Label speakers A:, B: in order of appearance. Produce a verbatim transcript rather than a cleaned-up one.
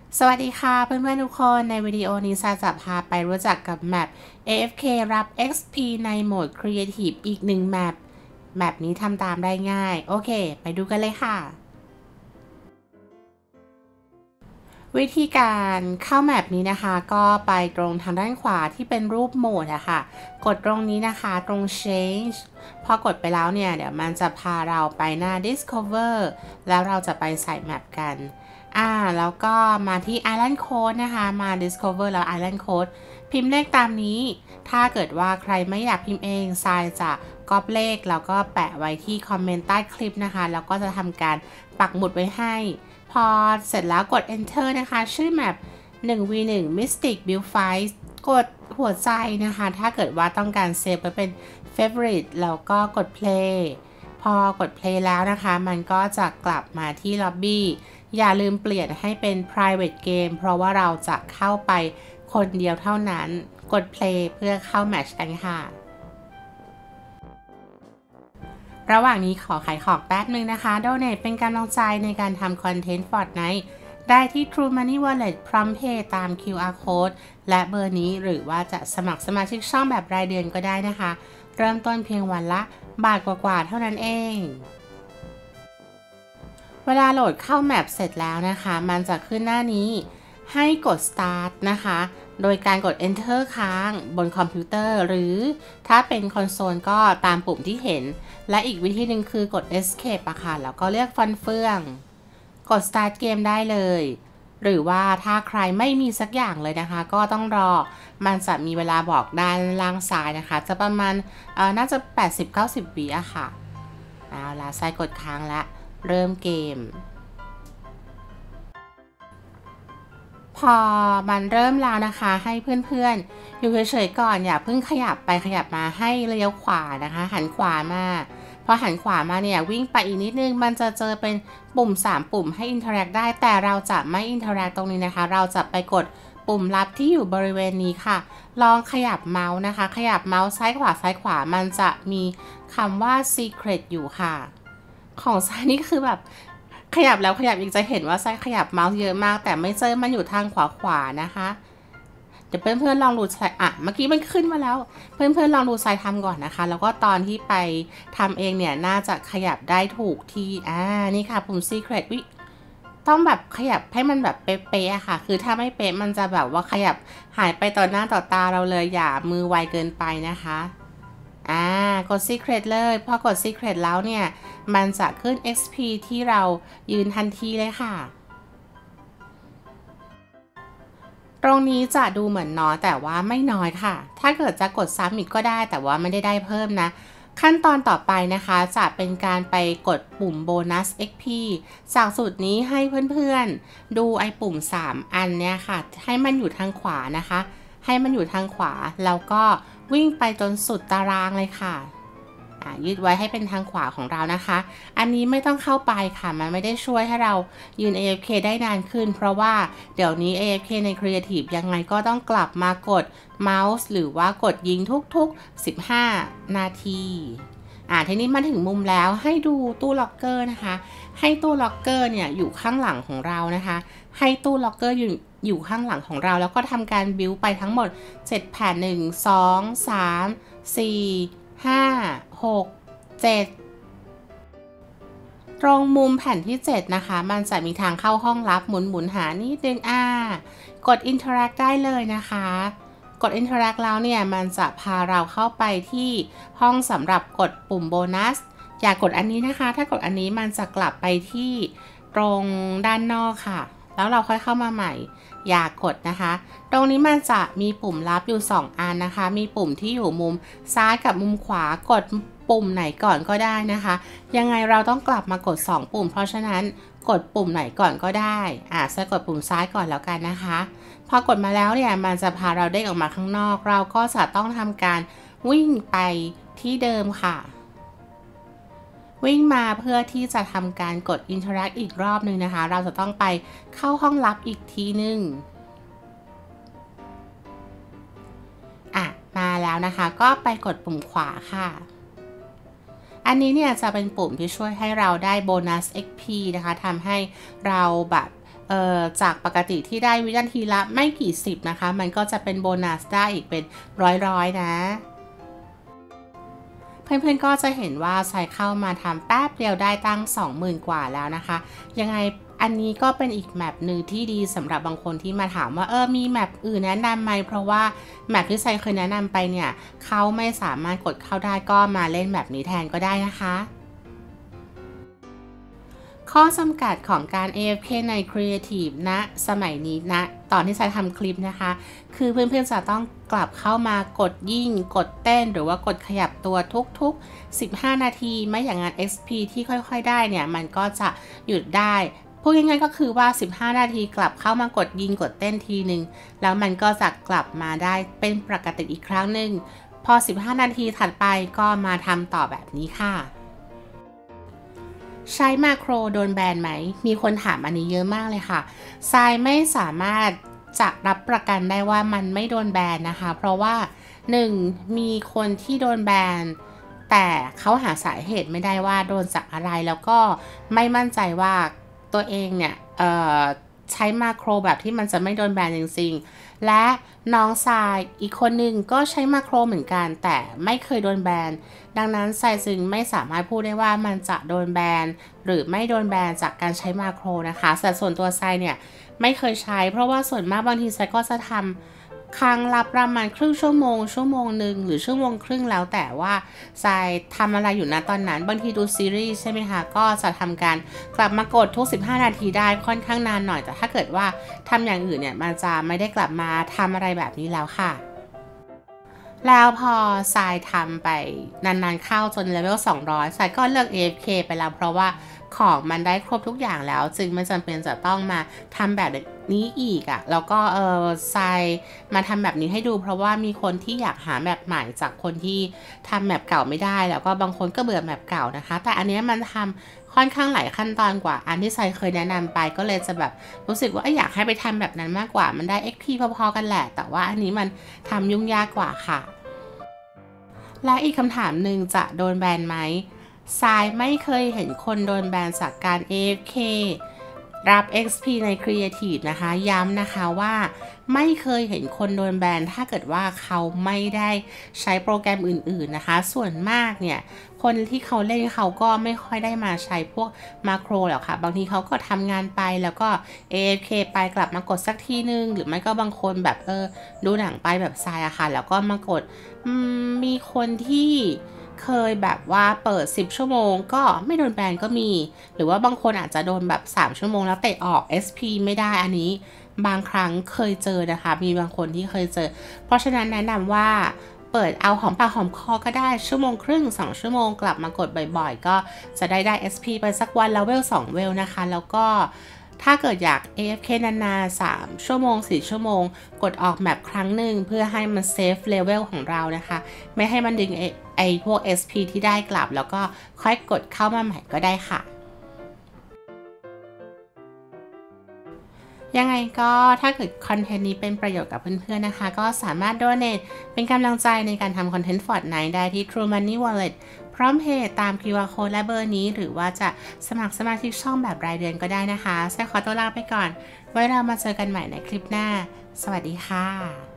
A: สวัสดีค่ะเพื่อนๆทุกคนในวิดีโอนี้ซาจะพาไปรู้จักกับแมป เอ เอฟ เค รับ เอ็กซ์ พี ในโหมด Creative อีกหนึ่งแมปแมปนี้ทำตามได้ง่ายโอเคไปดูกันเลยค่ะวิธีการเข้าแมปนี้นะคะก็ไปตรงทางด้านขวาที่เป็นรูปโหมดอะค่ะกดตรงนี้นะคะตรง change พอกดไปแล้วเนี่ยเดี๋ยวมันจะพาเราไปหน้า discover แล้วเราจะไปใส่แมปกันอ่าแล้วก็มาที่ Island Code นะคะมา discover แล้ว Island Code พิมพ์เลขตามนี้ถ้าเกิดว่าใครไม่อยากพิมพ์เองทรายจะก๊อปเลขแล้วก็แปะไว้ที่คอมเมนต์ใต้คลิปนะคะแล้วก็จะทำการปักหมุดไว้ให้พอเสร็จแล้วกด enter นะคะชื่อแมป หนึ่ง วี หนึ่ง Mystic Build Fight กดหัวใจนะคะถ้าเกิดว่าต้องการเซฟไว้เป็น favorite แล้วก็กด play พอกด play แล้วนะคะมันก็จะกลับมาที่ lobby อย่าลืมเปลี่ยนให้เป็น private game เพราะว่าเราจะเข้าไปคนเดียวเท่านั้นกด play เพื่อเข้าแมตช์กันค่ะระหว่างนี้ขอขายของแป๊บนึงนะคะ Donate เป็นกำลังใจในการทำคอนเทนต์ Fortnite ได้ที่ True Money Wallet PromptPay ตาม คิว อาร์ Code และเบอร์นี้หรือว่าจะสมัครสมาชิกช่องแบบรายเดือนก็ได้นะคะเริ่มต้นเพียงวันละบาทกว่าๆเท่านั้นเองเวลาโหลดเข้าแมปเสร็จแล้วนะคะมันจะขึ้นหน้านี้ให้กด start นะคะโดยการกด enter ค้างบนคอมพิวเตอร์หรือถ้าเป็นคอนโซลก็ตามปุ่มที่เห็นและอีกวิธีหนึ่งคือกด escape อะค่ะแล้วก็เลือกฟันเฟืองกด start เกมได้เลยหรือว่าถ้าใครไม่มีสักอย่างเลยนะคะก็ต้องรอมันจะมีเวลาบอกด้านล่างซ้ายนะคะจะประมาณเอ่อน่าจะ แปดสิบถึงเก้าสิบ วิอะค่ะเอาล่ะซ้ายกดค้างแล้วเริ่มเกมพอมันเริ่มแล้วนะคะให้เพื่อนๆอยู่เฉยๆก่อนอย่าเพิ่งขยับไปขยับมาให้เลี้ยวขวานะคะหันขวามาพอหันขวามาเนี่ยวิ่งไปอีกนิดนึงมันจะเจอเป็นปุ่มสามปุ่มให้อินเทอร์แอคได้แต่เราจะไม่อินเทอร์แอคตรงนี้นะคะเราจะไปกดปุ่มลับที่อยู่บริเวณนี้ค่ะลองขยับเมาส์นะคะขยับเมาส์ซ้ายขวาซ้ายขวามันจะมีคำว่า secret อยู่ค่ะของซ้ายนี่คือแบบขยับแล้วขยับอีกจะเห็นว่าซ้ายขยับเมาส์เยอะมากแต่ไม่เจอมันอยู่ทางขวาขวานะคะเดี๋ยวเพื่อนๆลองดูซ้ายอ่ะเมื่อกี้มันขึ้นมาแล้วเพื่อนๆลองดูซ้ายทำก่อนนะคะแล้วก็ตอนที่ไปทำเองเนี่ยน่าจะขยับได้ถูกที่อ่านี่ค่ะปุ่ม secret วิต้องแบบขยับให้มันแบบเป๊ะๆอะค่ะคือถ้าไม่เป๊ะมันจะแบบว่าขยับหายไปต่อหน้าต่อตาเราเลยอย่ามือไวเกินไปนะคะอ่ากด Secret เลยพอกด Secret แล้วเนี่ยมันจะขึ้น เอ็กซ์ พี ที่เรายืนทันทีเลยค่ะตรงนี้จะดูเหมือนน้อยแต่ว่าไม่น้อยค่ะถ้าเกิดจะกดซ้ำอีกก็ได้แต่ว่าไม่ได้ได้เพิ่มนะขั้นตอนต่อไปนะคะจะเป็นการไปกดปุ่มโบนัส เอ็กซ์ พี จากสูตรนี้ให้เพื่อนๆดูไอ้ปุ่มสามอันเนี้ยค่ะให้มันอยู่ทางขวานะคะให้มันอยู่ทางขวาแล้วก็วิ่งไปจนสุดตารางเลยค่ะยืดไว้ให้เป็นทางขวาของเรานะคะอันนี้ไม่ต้องเข้าไปค่ะมันไม่ได้ช่วยให้เรายืน เอ เอฟ เค ได้นานขึ้นเพราะว่าเดี๋ยวนี้ เอ เอฟ เค ใน Creative ยังไงก็ต้องกลับมากดเมาส์หรือว่ากดยิงทุกๆสิบห้านาทีอ่าทีนี้มาถึงมุมแล้วให้ดูตู้ล็อกเกอร์นะคะให้ตู้ล็อกเกอร์เนี่ยอยู่ข้างหลังของเรานะคะให้ตู้ล็อกเกอร์อยู่อยู่ข้างหลังของเราแล้วก็ทำการบิวไปทั้งหมดเจ็ดแผ่นหนึ่ง สอง สาม สี่ ห้า หก เจ็ดตรงมุมแผ่นที่เจ็ดนะคะมันจะมีทางเข้าห้องลับหมุนหมุนหานิดนึงอ่ากด Interact ได้เลยนะคะกด Interact แล้วเนี่ยมันจะพาเราเข้าไปที่ห้องสำหรับกดปุ่มโบนัสอย่ากกดอันนี้นะคะถ้ากดอันนี้มันจะกลับไปที่ตรงด้านนอกค่ะแล้วเราค่อยเข้ามาใหม่อย่ากดนะคะตรงนี้มันจะมีปุ่มลับอยู่สองอันนะคะมีปุ่มที่อยู่มุมซ้ายกับมุมขวากดปุ่มไหนก่อนก็ได้นะคะยังไงเราต้องกลับมากดสองปุ่มเพราะฉะนั้นกดปุ่มไหนก่อนก็ได้อ่าจะกดปุ่มซ้ายก่อนแล้วกันนะคะพอกดมาแล้วเนี่ยมันจะพาเราเด้งออกมาข้างนอกเราก็จะต้องทำการวิ่งไปที่เดิมค่ะวิ่งมาเพื่อที่จะทำการกด Interact อีกรอบนึงนะคะเราจะต้องไปเข้าห้องลับอีกทีนึงอ่ะมาแล้วนะคะก็ไปกดปุ่มขวาค่ะอันนี้เนี่ยจะเป็นปุ่มที่ช่วยให้เราได้โบนัส เอ็กซ์ พี นะคะทำให้เราแบบเอ่อจากปกติที่ได้วินาทีละไม่กี่สิบนะคะมันก็จะเป็นโบนัสได้อีกเป็นร้อยๆนะเพื่อนๆก็จะเห็นว่าใส่เข้ามาทำแป๊บเดียวได้ตั้ง สองหมื่น กว่าแล้วนะคะยังไงอันนี้ก็เป็นอีกแมปหนึ่งที่ดีสำหรับบางคนที่มาถามว่าเออมีแมปอื่นแนะนำไหมเพราะว่าแมปที่ไซเคยแนะนำไปเนี่ยเขาไม่สามารถกดเข้าได้ก็มาเล่นแบบนี้แทนก็ได้นะคะข้อจำกัดของการ เอ เอฟ เค ใน Creative ณสมัยนี้ณนะตอนที่ไซทำคลิปนะคะคือเพื่อนๆจะต้องกลับเข้ามากดยิ่งกดเต้นหรือว่ากดขยับตัวทุกๆสิบห้านาทีไม่อย่างนั้น เอ็กซ์ พี ที่ค่อยๆได้เนี่ยมันก็จะหยุดได้พูดง่ายๆก็คือว่าสิบห้านาทีกลับเข้ามากดยิงกดเต้นทีหนึ่งแล้วมันก็จะกลับมาได้เป็นปกติอีกครั้งหนึ่งพอสิบห้านาทีถัดไปก็มาทำต่อแบบนี้ค่ะใช้มาโครโดนแบนไหมมีคนถามอันนี้เยอะมากเลยค่ะทรายไม่สามารถจะรับประกันได้ว่ามันไม่โดนแบนนะคะเพราะว่าหนึ่งมีคนที่โดนแบนแต่เขาหาสาเหตุไม่ได้ว่าโดนจากอะไรแล้วก็ไม่มั่นใจว่าตัวเองเนี่ยเอ่อใช้มาโครแบบที่มันจะไม่โดนแบนจริงๆและน้องทรายอีกคนหนึ่งก็ใช้มาโครเหมือนกันแต่ไม่เคยโดนแบนดังนั้นทรายจึงไม่สามารถพูดได้ว่ามันจะโดนแบนหรือไม่โดนแบนจากการใช้มาโครนะคะแต่ส่วนตัวทรายเนี่ยไม่เคยใช้เพราะว่าส่วนมากบางทีทรายก็จะทำครั้งละประมาณครึ่งชั่วโมงชั่วโมงหนึ่งหรือชั่วโมงครึ่งแล้วแต่ว่าทรายทำอะไรอยู่นะตอนนั้นบางทีดูซีรีส์ใช่ไหมคะก็จะทำการกลับมากดทุกสิบห้านาทีได้ค่อนข้างนานหน่อยแต่ถ้าเกิดว่าทำอย่างอื่นเนี่ยมันจะไม่ได้กลับมาทำอะไรแบบนี้แล้วค่ะแล้วพอทรายทำไปนานๆเข้าจนเลเวลสองร้อยทรายก็เลิก เอ เอฟ เค ไปแล้วเพราะว่าของมันได้ครบทุกอย่างแล้วจึงไม่จำเป็นจะต้องมาทำแบบนี้อีกอะ่ะแล้วก็เออทรายมาทำแบบนี้ให้ดูเพราะว่ามีคนที่อยากหาแบบใหม่จากคนที่ทำแบบเก่าไม่ได้แล้วก็บางคนก็เบื่อแบบเก่านะคะแต่อันนี้มันทำค่อนข้างหลายขั้นตอนกว่าอันที่ทรายเคยแนะนำไปก็เลยจะแบบรู้สึกว่าอยากให้ไปทำแบบนั้นมากกว่ามันได้ เอ็กซ์ พี พอๆกันแหละแต่ว่าอันนี้มันทำยุ่งยากกว่าค่ะและอีกคำถามหนึ่งจะโดนแบนไหมทรายไม่เคยเห็นคนโดนแบนจากการ เอ เอฟ เค รับ เอ็กซ์ พี ใน Creative นะคะย้ำนะคะว่าไม่เคยเห็นคนโดนแบนถ้าเกิดว่าเขาไม่ได้ใช้โปรแกรมอื่นๆนะคะส่วนมากเนี่ยคนที่เขาเล่นเขาก็ไม่ค่อยได้มาใช้พวกมาโครหรอกค่ะบางทีเขาก็ทำงานไปแล้วก็ เอ เอฟ เค ไปกลับมากดสักทีนึงหรือไม่ก็บางคนแบบเออดูหนังไปแบบทรายอะค่ะแล้วก็มากดมีคนที่เคยแบบว่าเปิดสิบชั่วโมงก็ไม่โดนแบนก็มีหรือว่าบางคนอาจจะโดนแบบสามชั่วโมงแล้วเตะออก เอส พี ไม่ได้อันนี้บางครั้งเคยเจอนะคะมีบางคนที่เคยเจอเพราะฉะนั้นแนะนำว่าเปิดเอาหอมปากหอมคอก็ได้ชั่วโมงครึ่งสองชั่วโมงกลับมากดบ่อยๆก็จะได้ได้ เอส พี ไปสักวันแล้วเวลสองเวลนะคะแล้วก็ถ้าเกิดอยาก เอ เอฟ เค นานๆสามชั่วโมงสี่ชั่วโมงกดออกแมปครั้งหนึ่งเพื่อให้มันเซฟเลเวลของเรานะคะไม่ให้มันดึงไอไอพวก เอส พี ที่ได้กลับแล้วก็ค่อยกดเข้ามาใหม่ก็ได้ค่ะยังไงก็ถ้าเกิดคอนเทนต์นี้เป็นประโยชน์กับเพื่อนๆนะคะก็สามารถ donate เป็นกำลังใจในการทำคอนเทนต์ Fortnite ได้ที่ True Money Wallet พร้อมเพย์ตาม คิว อาร์ Code และเบอร์นี้หรือว่าจะสมัครสมาชิกช่องแบบรายเดือนก็ได้นะคะใช้ขอตัวลาไปก่อนไว้เรามาเจอกันใหม่ในคลิปหน้าสวัสดีค่ะ